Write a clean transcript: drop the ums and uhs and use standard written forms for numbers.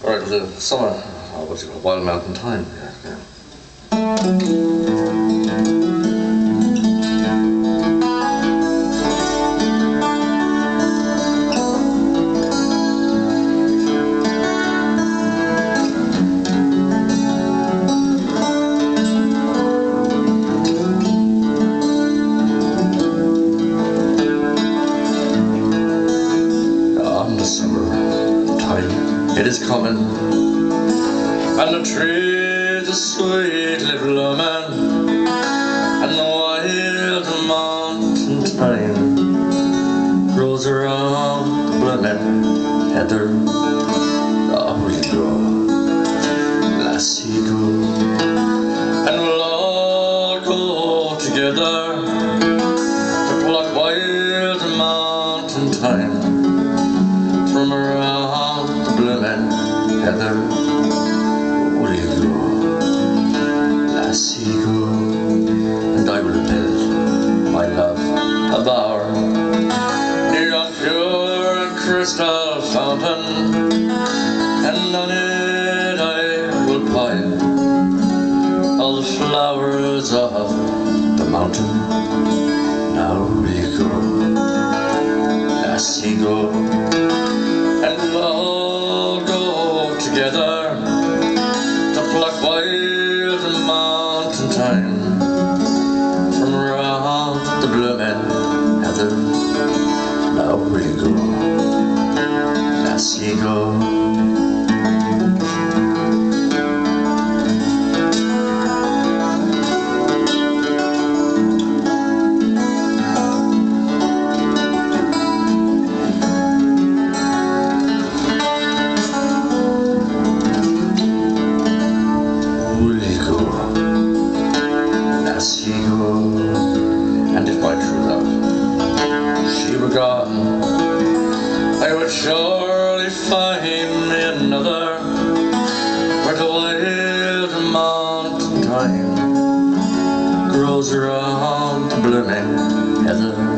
Alright, the summer, what's it called, Wild Mountain Thyme. Yeah. It is coming, and the trees are sweetly blooming, and the wild mountain thyme grows around the blooming heather. Oh, we go, lassie, go, and we'll all go together to pluck wild mountain thyme from around the blooming heather. Will you go, lassie, go, and I will build my love a bower near a pure and crystal fountain, and on it I will pile all the flowers of the mountain. Now will you go, lassie, go, and we'll all go together to pluck wild mountain thyme from around the blooming heather. Now we go, lassie, go. And if my true love, she were gone, I would surely find me another, where the wild mountain thyme grows around the blooming heather.